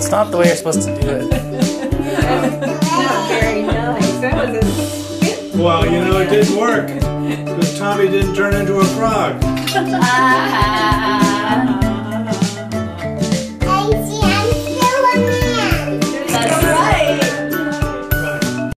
That's not the way you're supposed to do it. Not very nice. That was a spit. Well, you know, it didn't work because Tommy didn't turn into a frog. Ah.